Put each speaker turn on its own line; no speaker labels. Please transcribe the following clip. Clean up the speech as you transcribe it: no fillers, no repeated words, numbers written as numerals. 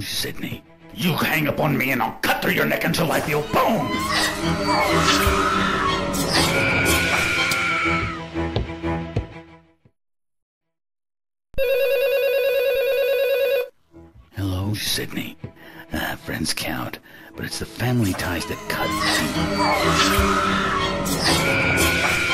Sydney. You hang up on me and I'll cut through your neck until I feel bone! Hello, Sydney. Friends count, but it's the family ties that cut deep.